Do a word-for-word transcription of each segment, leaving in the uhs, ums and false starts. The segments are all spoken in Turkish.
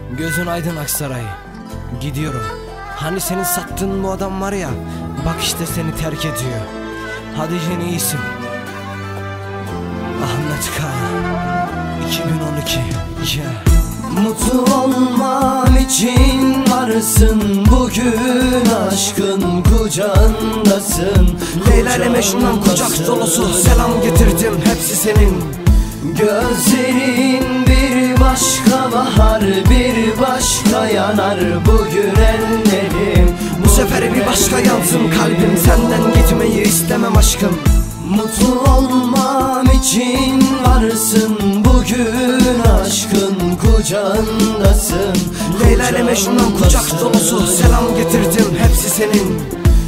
Gözün aydın Aksaray. Gidiyorum. Hani senin sattığın bu adam var ya, bak işte seni terk ediyor. Hadi yine iyisin. Ahmet Kaya iki bin on iki. Yeah. Mutlu olmam için varsın, bugün aşkın kucağındasın. Leyla ile Mecnun'dan kucak dolusu selam getirdim, hepsi senin. Gözlerin bir başka bahar, bir başka yanar bugün ellerim. Bu sefer bir başka yansın kalbim, senden gitmeyi istemem aşkım. Mutlu olmam için varsın, bugün aşkın kucağındasın. Leyla ile Mecnun'dan kucak dolusu selam getirdim, hepsi senin.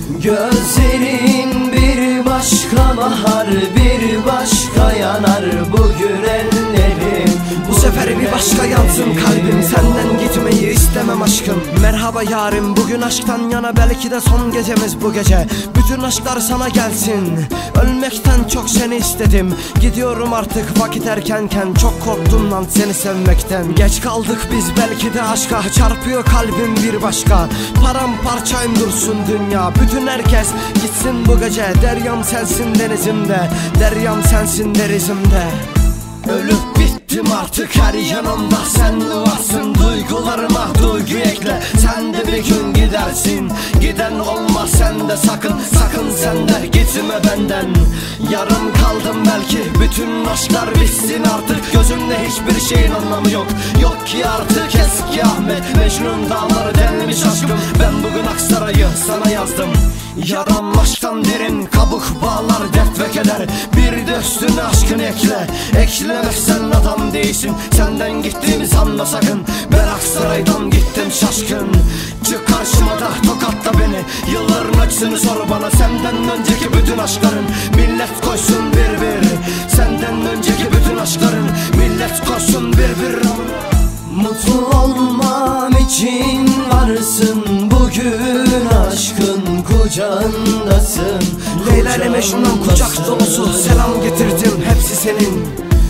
Gözlerin bir başka bahar, bir başka yanar bugün ellerim. Bu sefer bir başka yansın kalbim, senden gitmeyi istemem aşkım. Merhaba yarim, bugün aşktan yana, belki de son gecemiz bu gece. Bütün aşklar sana gelsin, ölmekten çok seni istedim. Gidiyorum artık vakit erkenken, çok korktum lan seni sevmekten. Geç kaldık biz belki de aşka, çarpıyor kalbim bir başka. Paramparçayım dursun dünya, bütün herkes gitsin bu gece. Deryam sensin denizimde, deryam sensin denizimde. Ölüp bittim artık her yanımda, sen varsın duygularıma, duygu ekle. Sen de bir gün gidersin, giden olmaz sen de sakın. Sakın sen de gitme benden. Yarım kaldım belki, bütün aşklar bitsin artık. Gözümde hiçbir şeyin anlamı yok, yok ki artık eski Ahmet Mecnun dağları denmiş aşkım. Ben bugün Aksaray'ı sana yazdım. Yaram aşktan derin, kabuk bağlar dert ve keder. Bir de üstüne aşkını ekle, eklemezsen adam değilsin. Senden gittiğimi sanma sakın, ben Aksaray'dan gittim şaşkın. Çık karşıma da tokatla beni, yılların acısını sor bana. Senden önceki bütün aşkların millet koysun bir bir. Senden önceki bütün aşkların millet koysun bir bir. Mutlu olmam için varsın, bugün aşkın kucağındasın. Leyla ile Mecnun'dan kucak dolusu selam getirdim, hepsi senin.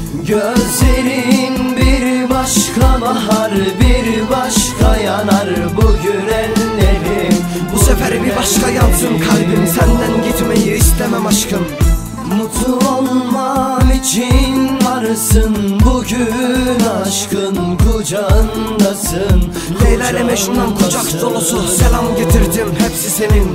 Gözlerin bir başka bahar, bir başka yanar bugün ellerim. Bu sefer bir başka yansın kalbim, senden gitmeyi istemem aşkım. Mutlu olmam için varsın, bugün aşkın kucağındasın. Leyla ile Mecnun'dan kucak dolusu selam getirdim, hepsi senin.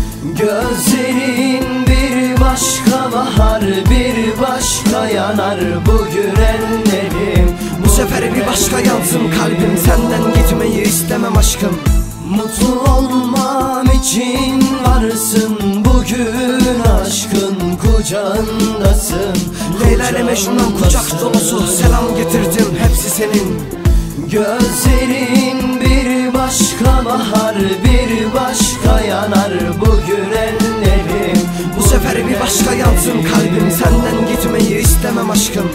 Gözlerin bir başka bahar, bir başka yanar bugün ellerim. Bu sefer bir başka yansın kalbim, senden gitmeyi istemem aşkım. Mutlu olmam için varsın, bugün aşkın kucağındasın. Leyla ile Mecnun'dan kucak dolusu selam getirdim, hepsi senin. Gözlerin bir başka bahar, bir başka yanar bugün ellerim. Bu sefer bir başka yansın kalbim, senden gitmeyi istemem aşkım.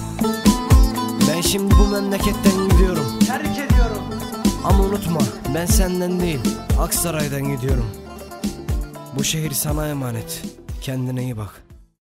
Ben şimdi bu memleketten gidiyorum, terk ediyorum. Ama unutma, ben senden değil, Aksaray'dan gidiyorum. Bu şehir sana emanet, kendine iyi bak.